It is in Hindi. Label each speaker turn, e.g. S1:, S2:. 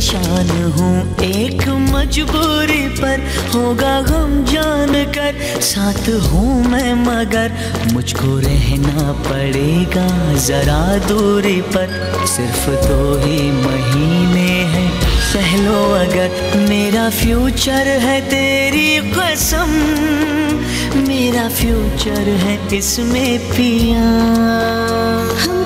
S1: परेशान हूँ एक मजबूरी पर, होगा गम जान कर साथ हूँ मैं मगर मुझको रहना पड़ेगा जरा दूरी पर। सिर्फ 2 ही महीने हैं सह लो अगर, मेरा फ्यूचर है तेरी कसम, मेरा फ्यूचर है इसमें पिया।